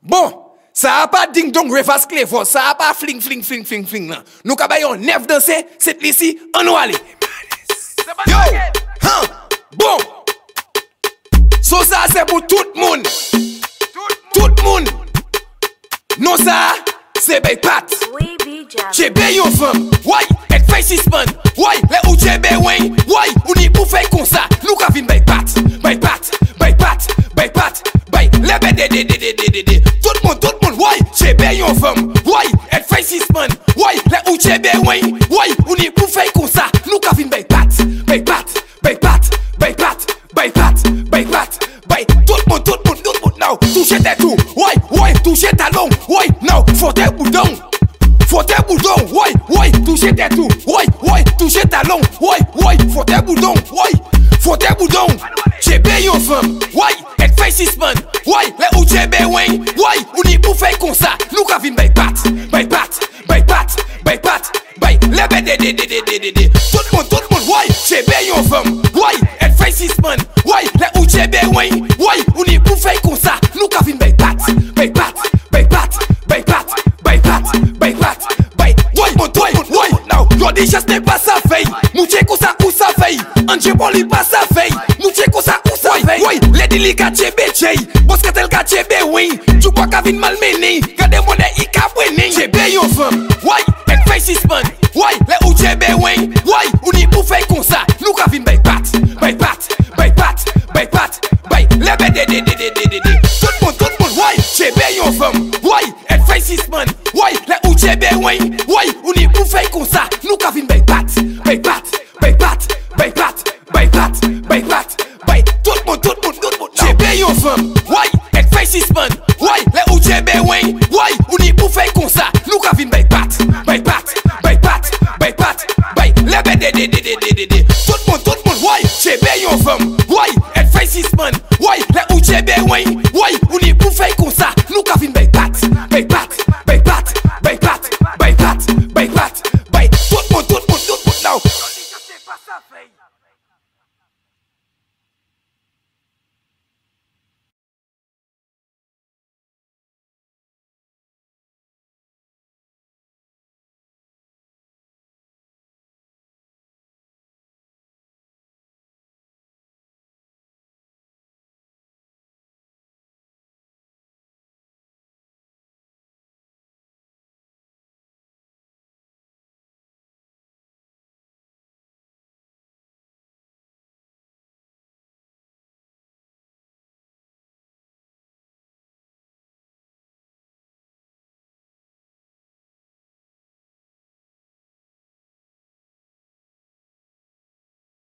Bon, ça a pas ding dong reverse clever, ça a pas fling fling fling fling fling là. Nous cabayon neuf danser, c'est ici, on nous aller. Yo, hein, bon. So ça c'est pour tout le monde. Tout le monde. Non ça, c'est bay pat. J'ai bay yon femme. Why, et fait suspend. Why, les ou j'ai bay wing. Why, ou ni pour faire comme ça. Nous ka vin bay pat. Bay pat, bay pat, bay pat. Bay, les bay de. Tout le monde. Why, j'ai bay yon femme. Why, et fait suspend. Why, les ou j'ai bay wing. Why, ou ni pour faire comme ça. Nous ka vin bay pat. Bay pat, bay pat, bay pat, bay pat, bay pat. Bay, tout le monde, now. Touchez tes tout. Why, touchez talon. Why, now. Faut tes boudons. Faut tes boudons. Why, touchez tes tout. Why, touchez talon. Why, faut tes boudons. Why, faut tes boudons. J'ai payé une femme. Why, et fait suspend. Why, les ou j'ai payé wing. Why, ou ni pour faire comme ça. Nous ka vin bay pat. Bay pat, bay pat, bay pat. Bay, les bay de. Tout le monde. Why, j'ai payé une femme. Why, et fait suspend. Why, les ou j'ai payé wing. Why, ou ni pour faire comme ça. Nous ka vin bay pat. Bay pat, bay pat, bay pat, bay pat, bay pat. Why, now, yo déjà ce n'est pas sa veille. Mouché ko ça ou sa veille. Ange poli pas sa veille. Mouché ko ça ou sa veille. Why, les délicats tchébé tchèy. Boscatel ka tchébé oui. Tu bois ka vin malmené. Gade mon nez i ka bweni. Tchébé yon femme. Why, et fait suspend. Why, les ou tchébé oui. Why, ou ni pour faire comme ça. Nous ka vin bay pat. Bay pat, bay pat, bay pat. Bay, les bay de. Tout le monde. Why, tchébé yon femme. Why, et fait suspend. Why, les ou tchébé oui. Why, ou ni pour faire comme ça. Nous ka vin bay pat. Bay pat, bay pat, bay pat, bay pat, bay pat. Bay, tout le monde. Tchébé yon femme. Why, et fait suspend. Why, les ou tchébé oui. Why, ou ni pour faire comme ça. Nous ka vin bay pat. Bay pat, bay pat, bay pat. Bay, les bay de. Tout le monde. Why, tchébé yon femme. Why, et fait suspend. Why, les ou tchébé oui. Why,